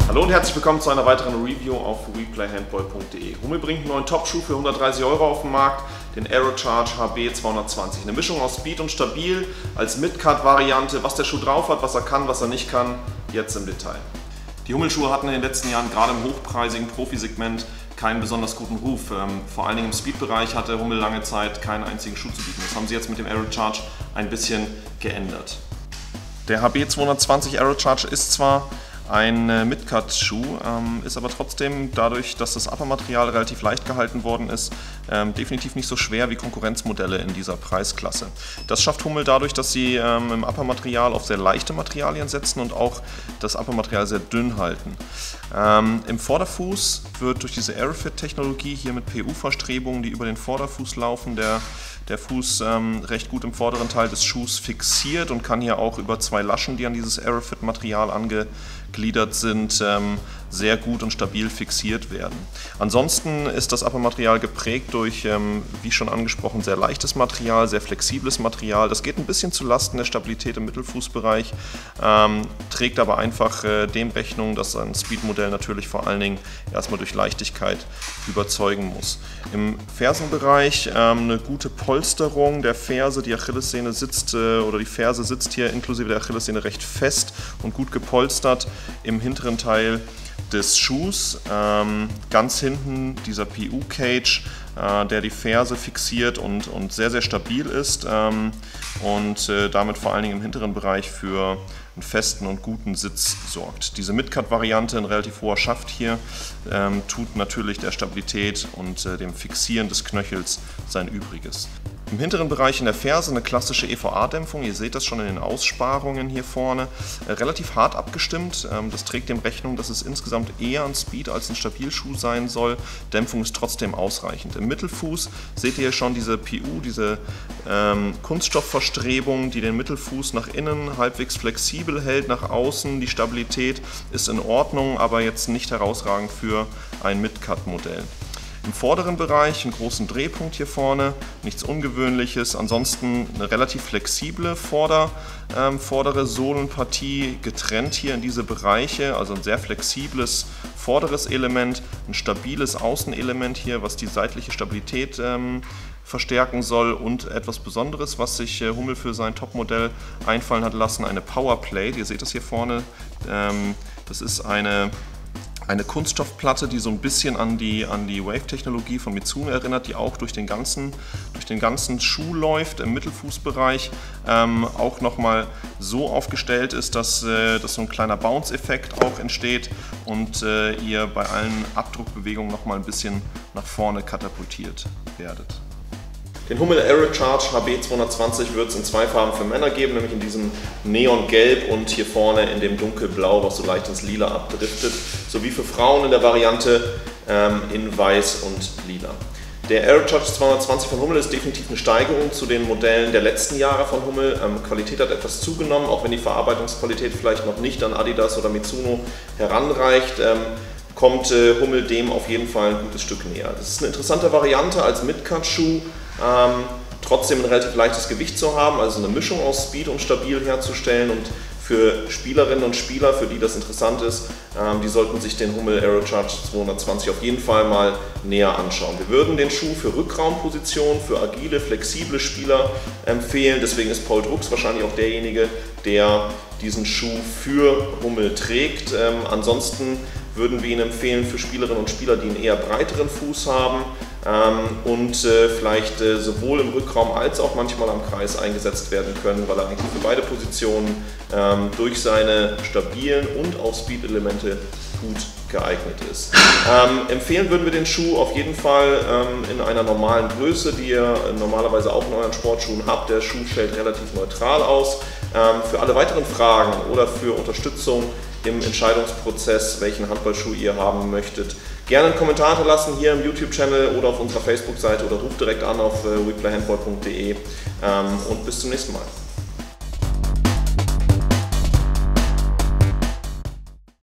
Hallo und herzlich willkommen zu einer weiteren Review auf weplayhandball.de. Hummel bringt einen neuen Top-Schuh für 130 € auf den Markt, den Aerocharge HB 220. Eine Mischung aus Speed und Stabil als Mid-Cut-Variante. Was der Schuh drauf hat, was er kann, was er nicht kann, jetzt im Detail. Die Hummel-Schuhe hatten in den letzten Jahren gerade im hochpreisigen Profisegment keinen besonders guten Ruf. Vor allen Dingen im Speed-Bereich hatte Hummel lange Zeit keinen einzigen Schuh zu bieten. Das haben sie jetzt mit dem Aerocharge ein bisschen geändert. Der HB 220 Aerocharge ist zwar ein Mid-Cut-Schuh, ist aber trotzdem dadurch, dass das Upper-Material relativ leicht gehalten worden ist, definitiv nicht so schwer wie Konkurrenzmodelle in dieser Preisklasse. Das schafft Hummel dadurch, dass sie im Upper-Material auf sehr leichte Materialien setzen und auch das Upper-Material sehr dünn halten. Im Vorderfuß wird durch diese Aerofit-Technologie hier mit PU-Verstrebungen, die über den Vorderfuß laufen, der Fuß recht gut im vorderen Teil des Schuhs fixiert und kann hier auch über zwei Laschen, die an dieses Aerofit-Material angegliedert sind, sehr gut und stabil fixiert werden. Ansonsten ist das Upper-Material geprägt durch, wie schon angesprochen, sehr leichtes Material, sehr flexibles Material. Das geht ein bisschen zu Lasten der Stabilität im Mittelfußbereich, trägt aber einfach dem Rechnung, dass ein Speed-Modell natürlich vor allen Dingen erstmal durch Leichtigkeit überzeugen muss. Im Fersenbereich eine gute Polsterung der Ferse, die Achillessehne sitzt oder die Ferse sitzt hier inklusive der Achillessehne recht fest und gut gepolstert im hinteren Teil des Schuhs. Ganz hinten dieser PU-Cage, der die Ferse fixiert und sehr, sehr stabil ist und damit vor allen Dingen im hinteren Bereich für einen festen und guten Sitz sorgt. Diese Mid-Cut-Variante, ein relativ hoher Schaft hier, tut natürlich der Stabilität und dem Fixieren des Knöchels sein Übriges. Im hinteren Bereich in der Ferse eine klassische EVA-Dämpfung, ihr seht das schon in den Aussparungen hier vorne, relativ hart abgestimmt. Das trägt dem Rechnung, dass es insgesamt eher ein Speed als ein Stabilschuh sein soll. Dämpfung ist trotzdem ausreichend. Im Mittelfuß seht ihr schon diese PU, diese Kunststoffverstrebung, die den Mittelfuß nach innen halbwegs flexibel hält, nach außen. Die Stabilität ist in Ordnung, aber jetzt nicht herausragend für ein Mid-Cut-Modell. Im vorderen Bereich einen großen Drehpunkt hier vorne, nichts Ungewöhnliches, ansonsten eine relativ flexible vordere Sohlenpartie, getrennt hier in diese Bereiche, also ein sehr flexibles vorderes Element, ein stabiles Außenelement hier, was die seitliche Stabilität verstärken soll und etwas Besonderes, was sich Hummel für sein Topmodell einfallen hat lassen, eine Powerplate. Ihr seht das hier vorne, das ist eine Kunststoffplatte, die so ein bisschen an die Wave-Technologie von Mizuno erinnert, die auch durch den ganzen Schuh läuft, im Mittelfußbereich auch nochmal so aufgestellt ist, dass so ein kleiner Bounce-Effekt auch entsteht und ihr bei allen Abdruckbewegungen nochmal ein bisschen nach vorne katapultiert werdet. Den Hummel Aerocharge HB 220 wird es in zwei Farben für Männer geben, nämlich in diesem Neongelb und hier vorne in dem Dunkelblau, was so leicht ins Lila abdriftet, sowie für Frauen in der Variante in Weiß und Lila. Der Aerocharge 220 von Hummel ist definitiv eine Steigerung zu den Modellen der letzten Jahre von Hummel. Qualität hat etwas zugenommen, auch wenn die Verarbeitungsqualität vielleicht noch nicht an Adidas oder Mizuno heranreicht. Kommt Hummel dem auf jeden Fall ein gutes Stück näher. Das ist eine interessante Variante als Mid-Cut-Schuh, trotzdem ein relativ leichtes Gewicht zu haben, also eine Mischung aus Speed und Stabil herzustellen, und für Spielerinnen und Spieler, für die das interessant ist, die sollten sich den Hummel Aerocharge 220 auf jeden Fall mal näher anschauen. Wir würden den Schuh für Rückraumpositionen, für agile, flexible Spieler empfehlen, deswegen ist Paul Drucks wahrscheinlich auch derjenige, der diesen Schuh für Hummel trägt. Ansonsten würden wir ihn empfehlen für Spielerinnen und Spieler, die einen eher breiteren Fuß haben und vielleicht sowohl im Rückraum als auch manchmal am Kreis eingesetzt werden können, weil er eigentlich für beide Positionen durch seine stabilen und auch Speed-Elemente gut geeignet ist. Empfehlen würden wir den Schuh auf jeden Fall in einer normalen Größe, die ihr normalerweise auch in euren Sportschuhen habt. Der Schuh fällt relativ neutral aus. Für alle weiteren Fragen oder für Unterstützung im Entscheidungsprozess, welchen Handballschuh ihr haben möchtet, gerne einen Kommentar hinterlassen hier im YouTube-Channel oder auf unserer Facebook-Seite oder ruft direkt an auf weplayhandball.de und bis zum nächsten Mal.